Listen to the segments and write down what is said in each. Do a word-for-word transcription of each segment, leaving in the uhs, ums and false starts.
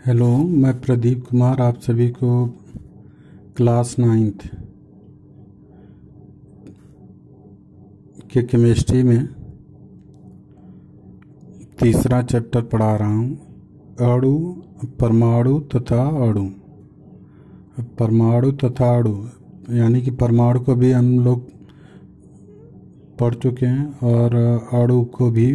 Hello, मैं प्रदीप कुमार आप सभी को क्लास नाइन्थ के केमिस्ट्री में तीसरा चैप्टर पढ़ा रहा हूँ। अणु, परमाणु तथा अणु। परमाणु तथा अणु यानी कि परमाणु को भी हम लोग पढ़ चुके हैं और अणु को भी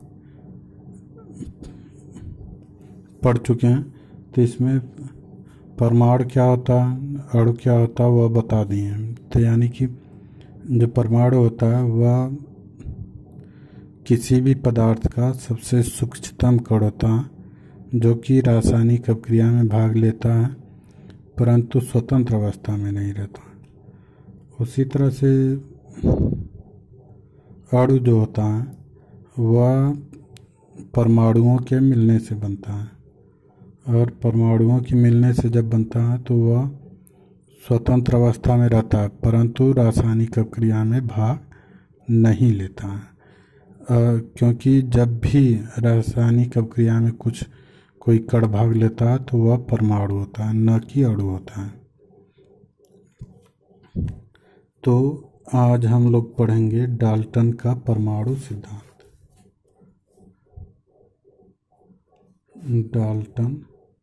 पढ़ चुके हैं। तो इसमें परमाणु क्या होता है, अणु क्या होता है वह बता दिए हैं। तो यानी कि जो परमाणु होता है वह किसी भी पदार्थ का सबसे सूक्ष्मतम कण होता है जो कि रासायनिक अपक्रिया में भाग लेता है परंतु स्वतंत्र अवस्था में नहीं रहता। उसी तरह से अणु जो होता है वह परमाणुओं के मिलने से बनता है और परमाणुओं के मिलने से जब बनता है तो वह स्वतंत्र अवस्था में रहता है परंतु रासायनिक अपक्रिया में भाग नहीं लेता है। आ, क्योंकि जब भी रासायनिक अपक्रिया में कुछ कोई कण भाग लेता है तो वह परमाणु होता है, न कि अणु होता है। तो आज हम लोग पढ़ेंगे डाल्टन का परमाणु सिद्धांत। डाल्टन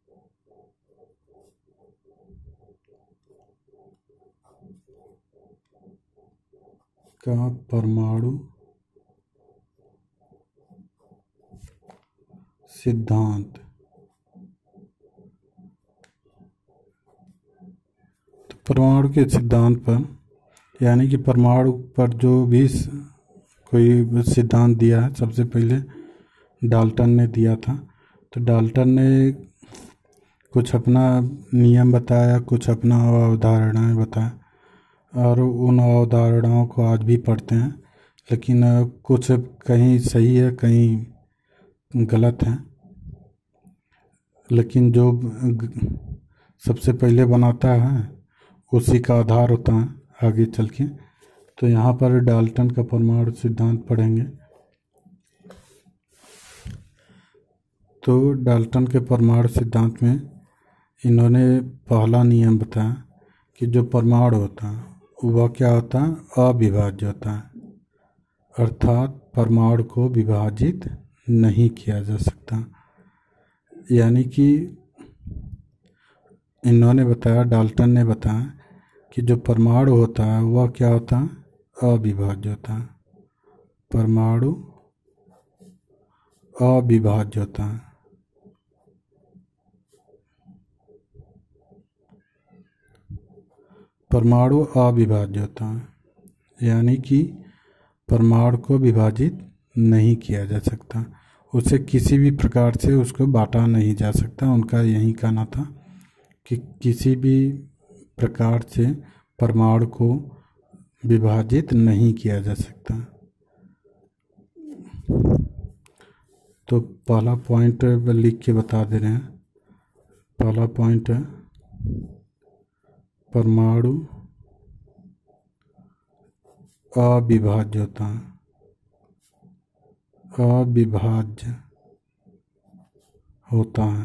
का परमाणु सिद्धांत। तो परमाणु के सिद्धांत पर यानी कि परमाणु पर जो भी कोई सिद्धांत दिया है सबसे पहले डाल्टन ने दिया था। तो डाल्टन ने कुछ अपना नियम बताया, कुछ अपना अवधारणाएं बताया और उन अवधारणाओं को आज भी पढ़ते हैं, लेकिन कुछ कहीं सही है कहीं गलत है। लेकिन जो सबसे पहले बनाता है उसी का आधार होता है आगे चल के। तो यहाँ पर डाल्टन का परमाणु सिद्धांत पढ़ेंगे। तो डाल्टन के परमाणु सिद्धांत में इन्होंने पहला नियम बताया कि जो परमाणु होता है वह क्या होता है, अविभाज्य होता है, अर्थात परमाणु को विभाजित नहीं किया जा सकता। यानी कि इन्होंने बताया, डाल्टन ने बताया कि जो परमाणु होता है वह क्या होता है, अविभाज्य होता है। परमाणु अविभाज्य होता है। परमाणु अविभाज्य होता है यानी कि परमाणु को विभाजित नहीं किया जा सकता, उसे किसी भी प्रकार से उसको बांटा नहीं जा सकता। उनका यही कहना था कि किसी भी प्रकार से परमाणु को विभाजित नहीं किया जा सकता। तो पहला पॉइंट लिख के बता दे रहे हैं। पहला पॉइंट है परमाणु अविभाज्य होता है, अविभाज्य होता है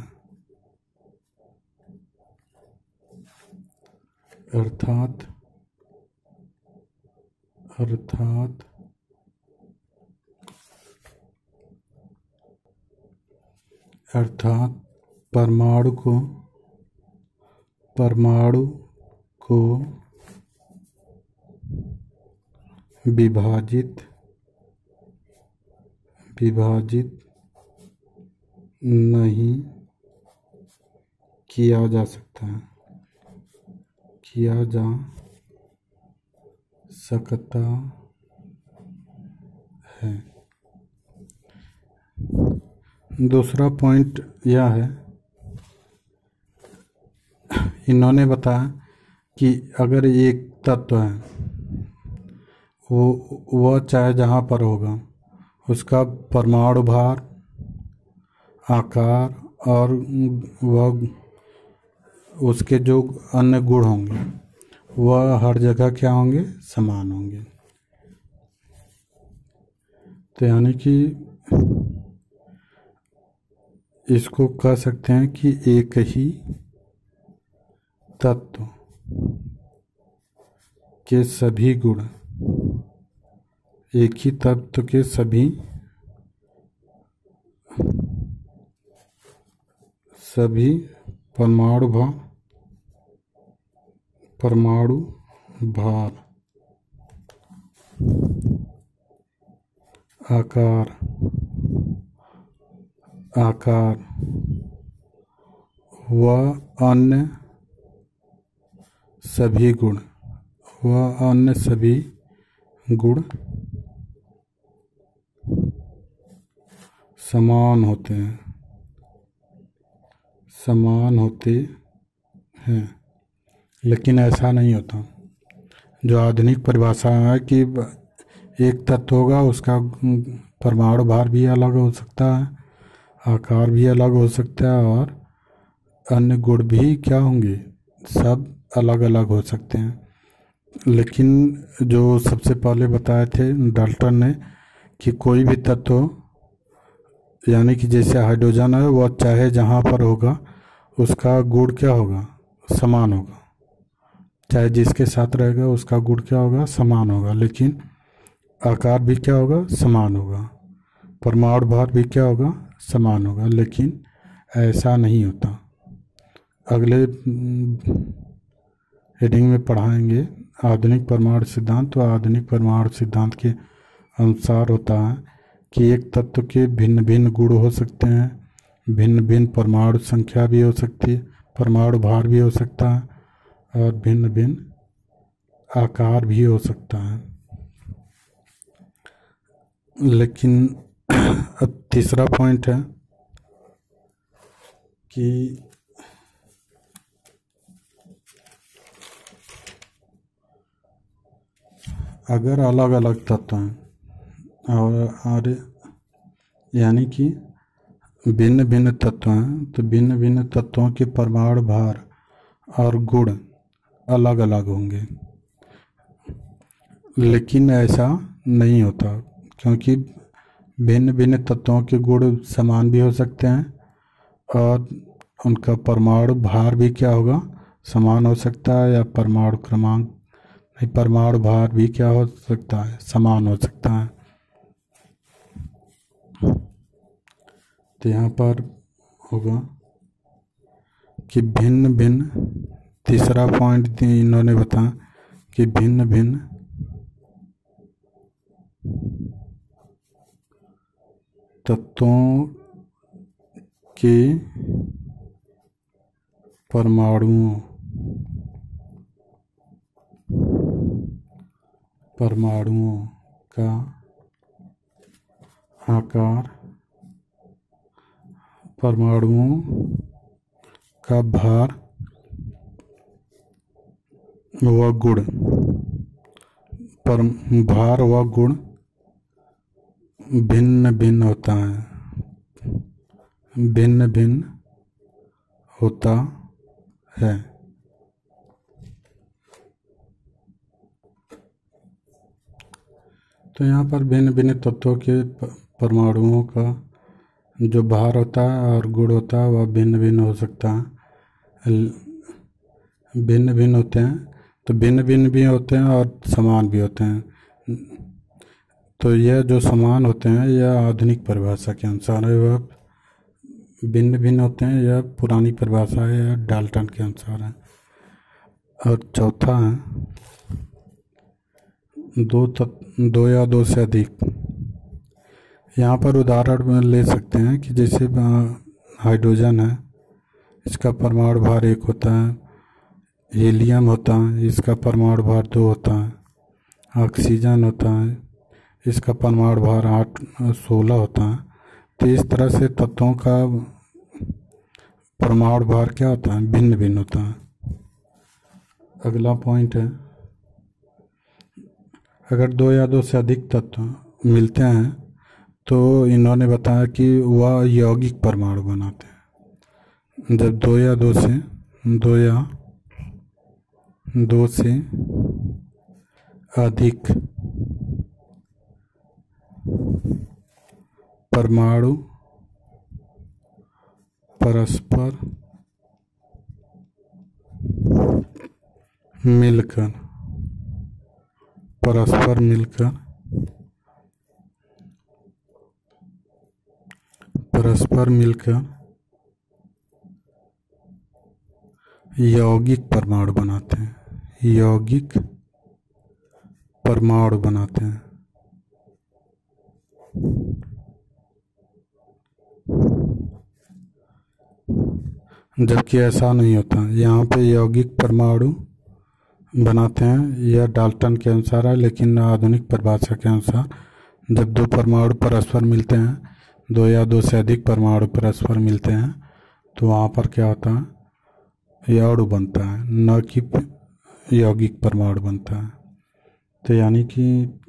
अर्थात अर्थात अर्थात परमाणु को परमाणु को विभाजित विभाजित नहीं किया जा सकता है किया जा सकता है। दूसरा पॉइंट यह है, इन्होंने बताया कि अगर एक तत्व है वो वह चाहे जहाँ पर होगा उसका परमाणु भार, आकार और वह उसके जो अन्य गुण होंगे वह हर जगह क्या होंगे, समान होंगे। तो यानी कि इसको कह सकते हैं कि एक ही तत्व के सभी गुण, एक ही तत्व के सभी सभी परमाणु भार परमाणु भार आकार आकार व अन्य सभी गुण व अन्य सभी गुण समान होते हैं समान होते हैं लेकिन ऐसा नहीं होता। जो आधुनिक परिभाषा है कि एक तत्व होगा, उसका परमाणु भार भी अलग हो सकता है, आकार भी अलग हो सकता है और अन्य गुण भी क्या होंगे, सब अलग अलग हो सकते हैं। लेकिन जो सबसे पहले बताए थे डाल्टन ने कि कोई भी तत्व यानी कि जैसे हाइड्रोजन है, वह चाहे जहाँ पर होगा उसका गुण क्या होगा, समान होगा। चाहे जिसके साथ रहेगा उसका गुण क्या होगा, समान होगा। लेकिन आकार भी क्या होगा, समान होगा। परमाणु भार भी क्या होगा, समान होगा। लेकिन ऐसा नहीं होता। अगले हेडिंग में पढ़ाएंगे आधुनिक परमाणु सिद्धांत। तो आधुनिक परमाणु सिद्धांत के अनुसार होता है कि एक तत्व के भिन्न भिन्न गुण हो सकते हैं, भिन्न भिन्न परमाणु संख्या भी हो सकती है, परमाणु भार भी हो सकता है और भिन्न भिन्न आकार भी हो सकता है। लेकिन अब तीसरा पॉइंट है कि अगर अलग अलग तत्व हैं और, और यानी कि भिन्न भिन्न तत्व हैं, तो भिन्न भिन्न तत्वों के परमाणु भार और गुण अलग अलग होंगे। लेकिन ऐसा नहीं होता, क्योंकि भिन्न भिन्न तत्वों के गुण समान भी हो सकते हैं और उनका परमाणु भार भी क्या होगा, समान हो सकता है, या परमाणु क्रमांक नहीं, परमाणु भार भी क्या हो सकता है, समान हो सकता है। तो यहाँ पर होगा कि भिन्न भिन्न, तीसरा पॉइंट इन्होंने बताया कि भिन्न भिन्न तत्वों के परमाणुओं परमाणुओं का आकार, परमाणुओं का भार व गुण, पर भार व गुण भिन्न भिन्न होता है भिन्न भिन्न होता है। तो यहाँ पर भिन्न भिन्न तत्वों के परमाणुओं का जो भार होता है और गुण होता है वह भिन्न भिन्न हो सकता है, भिन्न भिन्न होते हैं। तो भिन्न भिन्न भी होते हैं और समान भी होते हैं। तो यह जो समान होते हैं यह आधुनिक परिभाषा के अनुसार है, वह भिन्न भिन्न होते हैं, यह पुरानी परिभाषा है, यह डाल्टन के अनुसार है। और चौथा है दो तत्व, दो या दो से अधिक। यहाँ पर उदाहरण में ले सकते हैं कि जैसे हाइड्रोजन है, इसका परमाणु भार एक होता है। हीलियम होता है, इसका परमाणु भार दो होता है। ऑक्सीजन होता है, इसका परमाणु भार आठ सोलह होता है। तो इस तरह से तत्वों का परमाणु भार क्या होता है, भिन्न भिन्न होता है। अगला पॉइंट है, अगर दो या दो से अधिक तत्व मिलते हैं तो इन्होंने बताया कि वह यौगिक परमाणु बनाते हैं। जब दो या दो से दो या दो से अधिक परमाणु परस्पर मिलकर परस्पर मिलकर परस्पर मिलकर यौगिक परमाणु बनाते हैं यौगिक परमाणु बनाते हैं। जबकि ऐसा नहीं होता। यहाँ पे यौगिक परमाणु बनाते हैं, यह डाल्टन के अनुसार है, लेकिन आधुनिक परिभाषा के अनुसार जब दो परमाणु परस्पर मिलते हैं, दो या दो से अधिक परमाणु परस्पर मिलते हैं, तो वहाँ पर क्या होता है, यह अणु बनता है, न कि यौगिक परमाणु बनता है। तो यानी कि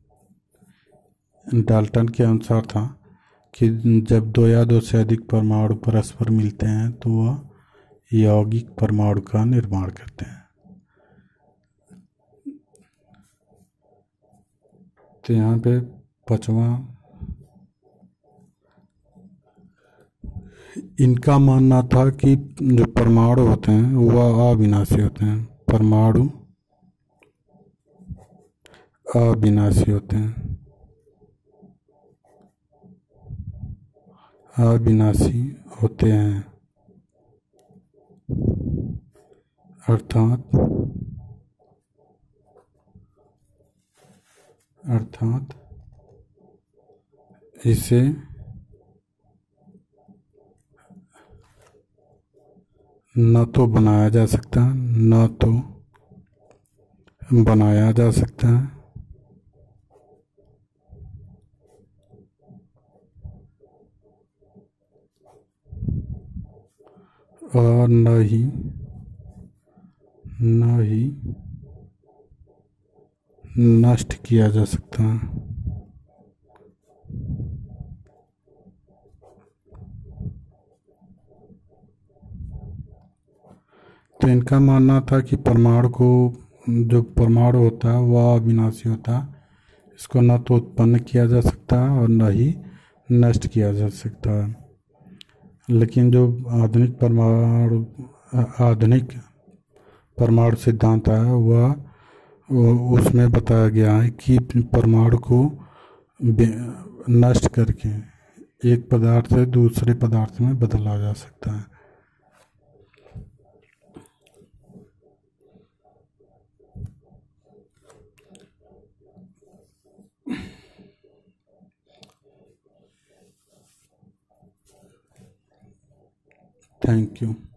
डाल्टन के अनुसार था कि जब दो या दो से अधिक परमाणु परस्पर मिलते हैं तो वह यौगिक परमाणु का निर्माण करते हैं। तो यहाँ पे पांचवा, इनका मानना था कि जो परमाणु होते हैं वह अविनाशी होते हैं, परमाणु अविनाशी होते हैं, अविनाशी होते हैं अर्थात अर्थात इसे न तो बनाया जा सकता है न तो बनाया जा सकता है और न ही न ही नष्ट किया जा सकता है। तो इनका मानना था कि परमाणु को, जो परमाणु होता है वह अविनाशी होता है, इसको न तो उत्पन्न किया जा सकता है और न ही नष्ट किया जा सकता है। लेकिन जो आधुनिक परमाणु आधुनिक परमाणु सिद्धांत है वह उसमें बताया गया है कि परमाणु को नष्ट करके एक पदार्थ से दूसरे पदार्थ में बदला जा सकता है। Thank you.